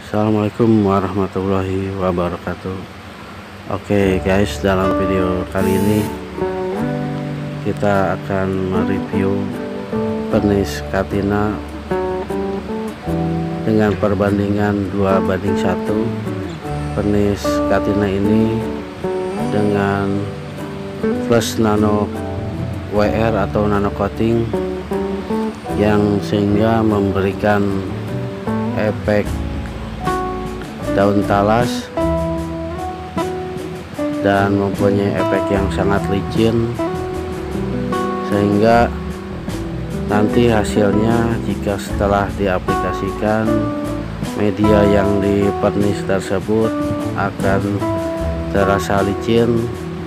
Assalamualaikum warahmatullahi wabarakatuh. Oke guys, dalam video kali ini kita akan mereview penis Catina dengan perbandingan 2:1. Penis Catina ini dengan plus nano WR atau nano coating yang sehingga memberikan efek daun talas dan mempunyai efek yang sangat licin, sehingga nanti hasilnya jika setelah diaplikasikan media yang di pernis tersebut akan terasa licin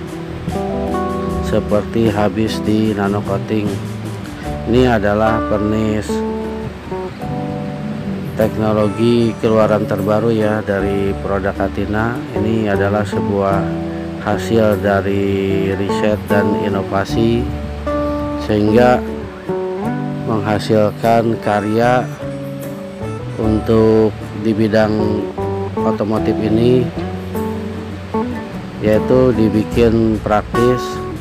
seperti habis di nano coating. Ini adalah pernis teknologi keluaran terbaru ya dari produk Catina. Ini adalah sebuah hasil dari riset dan inovasi sehingga menghasilkan karya untuk di bidang otomotif ini, yaitu dibikin praktis.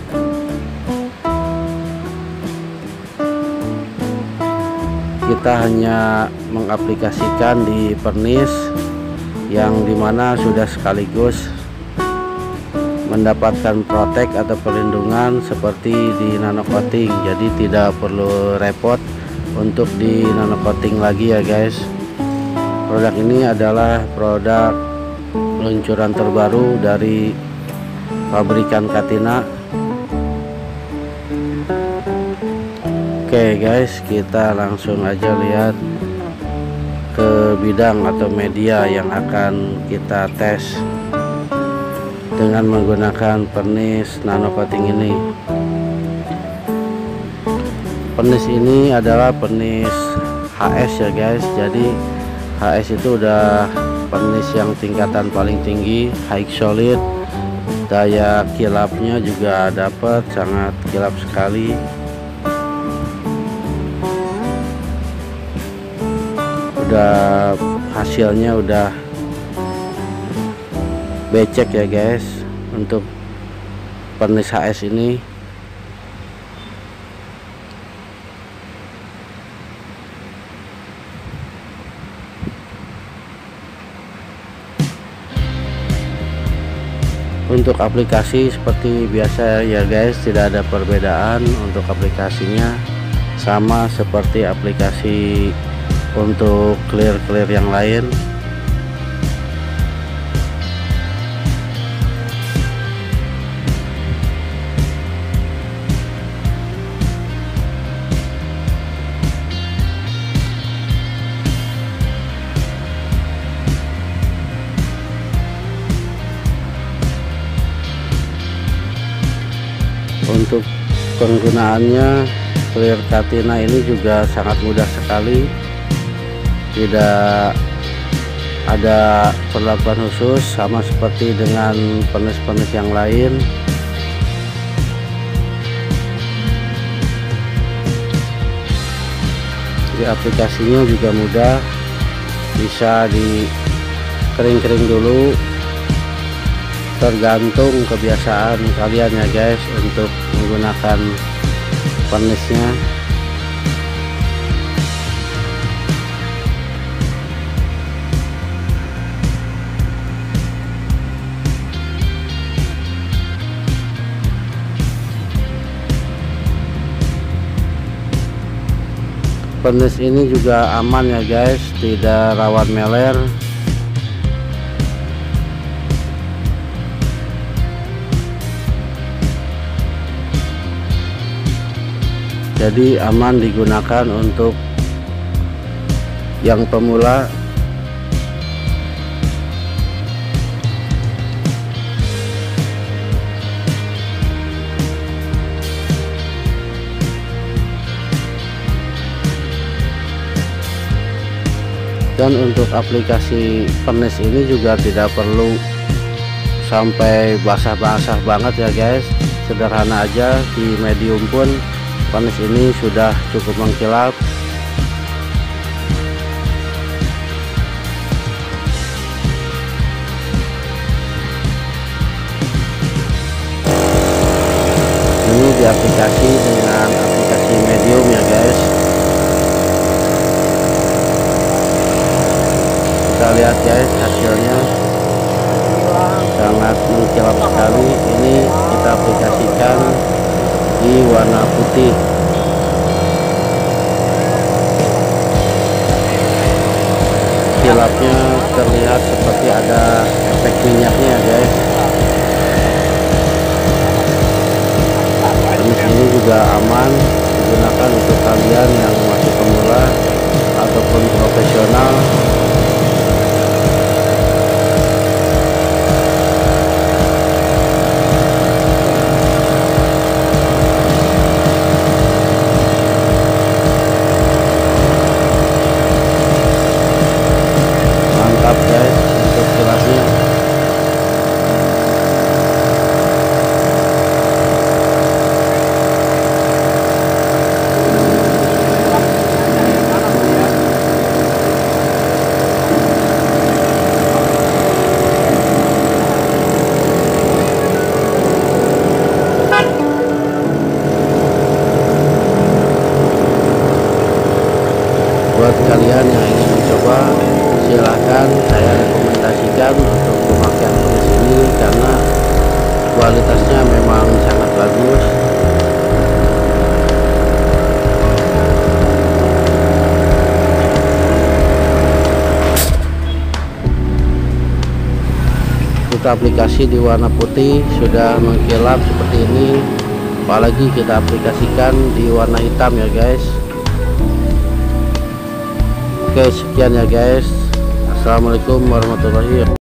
Kita hanya mengaplikasikan di pernis yang dimana sudah sekaligus mendapatkan protek atau perlindungan seperti di nano coating, jadi tidak perlu repot untuk di nano coating lagi ya guys. Produk ini adalah produk peluncuran terbaru dari pabrikan Catina. Oke guys, kita langsung aja lihat ke bidang atau media yang akan kita tes dengan menggunakan pernis nano coating ini. Pernis ini adalah pernis HS ya guys, jadi HS itu udah pernis yang tingkatan paling tinggi, high solid, daya kilapnya juga dapat sangat kilap sekali. Hasilnya udah becek ya guys untuk pernis HS ini. Untuk aplikasi seperti biasa ya guys, tidak ada perbedaan. Untuk aplikasinya sama seperti aplikasi untuk clear yang lain. Untuk penggunaannya, clear Catina ini juga sangat mudah sekali. Tidak ada perlakuan khusus, sama seperti dengan pernis-pernis yang lain. Di aplikasinya juga mudah, bisa dikering dulu, tergantung kebiasaan kalian ya guys untuk menggunakan pernisnya. Pernis ini juga aman ya guys, tidak rawan meler. Jadi aman digunakan untuk yang pemula. Dan untuk aplikasi pernis ini juga tidak perlu sampai basah-basah banget ya guys, sederhana aja, di medium pun pernis ini sudah cukup mengkilap. aplikasi dengan aplikasi medium ya guys. Kita lihat guys, hasilnya sangat mengkilap sekali. Ini kita aplikasikan di warna putih. Kilapnya terlihat seperti ada efek minyaknya ya guys. Permis ini juga aman digunakan untuk kalian yang masih pemula ataupun profesional. Mantap guys untuk kilapnya. Buat kalian yang ingin mencoba, silahkan. Saya rekomendasikan untuk pemakaian permis ini karena kualitasnya memang sangat bagus. Kita aplikasi di warna putih sudah mengkilap seperti ini, apalagi kita aplikasikan di warna hitam ya guys. Oke, sekian ya guys. Assalamualaikum warahmatullahi wabarakatuh.